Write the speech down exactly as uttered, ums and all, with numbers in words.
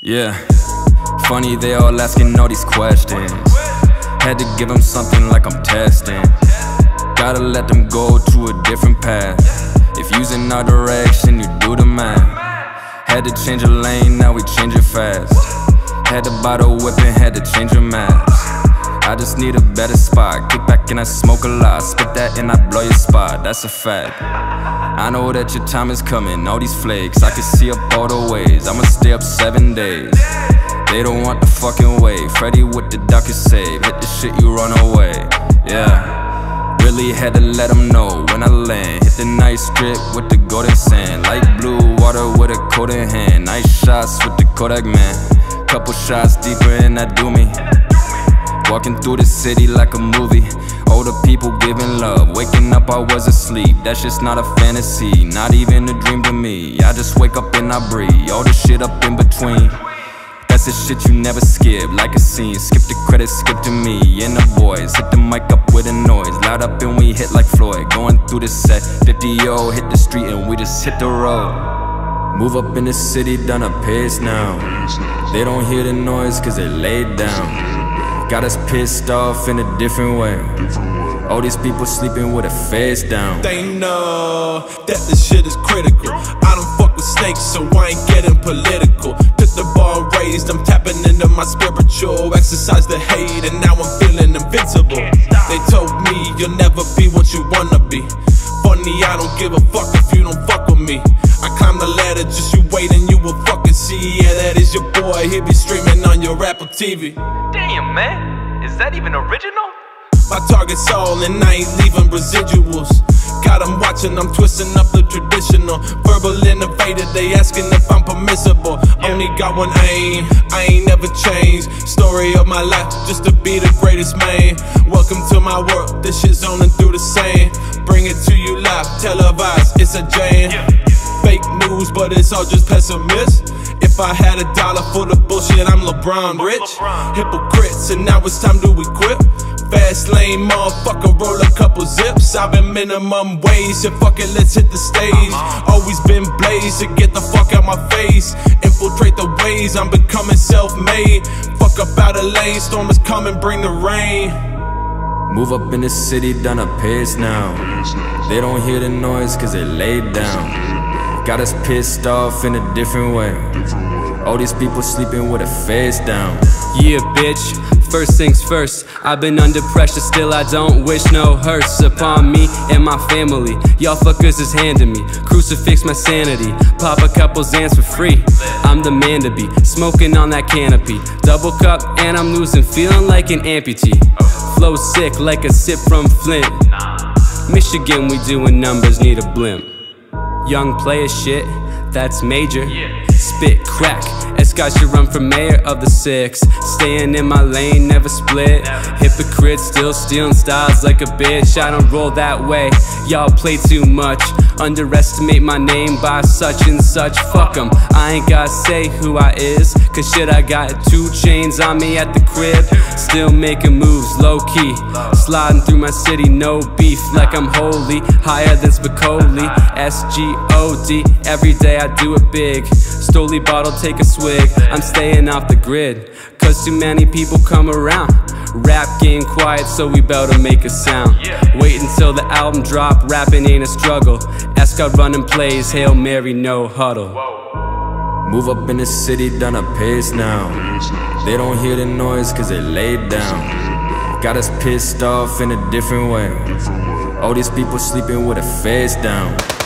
Yeah, funny they all asking all these questions. Had to give them something like I'm testing. Gotta let them go to a different path. If using our direction, you do the math. Had to change a lane, now we change it fast. Had to buy the whip and had to change your mask. I just need a better spot. Kick back and I smoke a lot. Spit that and I blow your spot, that's a fact. I know that your time is coming, all these flakes I can see up all the ways, I'ma stay up seven days. They don't want the fucking way. Freddy with the darkest save. Hit the shit, you run away. Yeah, really had to let them know when I land. Hit the nice strip with the golden sand. Light blue water with a coat in hand. Nice shots with the Kodak man. Couple shots deeper and that do me. Walking through the city like a movie. Older people giving love. Waking up I was asleep. That's just not a fantasy. Not even a dream to me. I just wake up and I breathe. All the shit up in between. That's the shit you never skip, like a scene. Skip the credits, skip to me and the boys. Hit the mic up with a noise. Loud up and we hit like Floyd. Going through the set, fifty yo, hit the street and we just hit the road. Move up in the city, done a pace now. They don't hear the noise cause they laid down. Got us pissed off in a different way. All these people sleeping with a face down. They know that this shit is critical. I don't fuck with snakes, so I ain't getting political. Took the bar raised, I'm tapping into my spiritual. Exercise the hate, and now I'm feeling invincible. They told me you'll never be what you wanna be. Funny, I don't give a fuck if you don't fuck with me. I climb the ladder, just you wait and you will fucking see. Yeah, that is your boy, he be streaming on your Apple T V. Damn, man, is that even original? My target's all and I ain't leaving residuals. Got them watching, I'm twisting up the traditional. Verbal innovator, they asking if I'm permissible. Only got one aim, I ain't never changed. Story of my life, just to be the greatest man. Welcome to my world, this shit's on and through the sand. Bring it to you live, televised, it's a jam. Fake news, but it's all just pessimist. If I had a dollar full of bullshit, I'm LeBron rich. Hypocrites, and now it's time to equip. Fast lane, motherfucker, roll a couple zips. I've been minimum wage, so fuck it, let's hit the stage. Always been blazed, so get the fuck out my face. Infiltrate the ways, I'm becoming self-made. Fuck up out of lane, storm is coming, bring the rain. Move up in the city, done a pace now. They don't hear the noise cause they laid down. Got us pissed off in a different way. All these people sleeping with a face down. Yeah, bitch, first things first. I've been under pressure, still I don't wish no hurts upon me and my family. Y'all fuckers is handing me crucifix my sanity. Pop a couple Xans for free. I'm the man to be, smoking on that canopy. Double cup and I'm losing, feeling like an amputee. Flow sick like a sip from Flint. Michigan, we doing numbers, need a blimp. Young player shit, that's major. Spit crack, Escott should run for mayor of the six. Staying in my lane, never split. Hypocrite, still stealing styles like a bitch. I don't roll that way, y'all play too much. Underestimate my name by such and such. Fuck 'em, I ain't gotta say who I is. Cause shit, I got two chains on me at the crib. Still making moves, low-key. Sliding through my city, no beef. Like I'm holy, higher than Spicoli. S G O D, every day I do it big. Stoli bottle, take a swig. I'm staying off the grid, cause too many people come around. Rap game quiet, so we better make a sound. Wait until the album drop, rapping ain't a struggle. Escott running plays, Hail Mary, no huddle. Move up in the city, done a pace now. They don't hear the noise cause they laid down. Got us pissed off in a different way. All these people sleeping with a face down.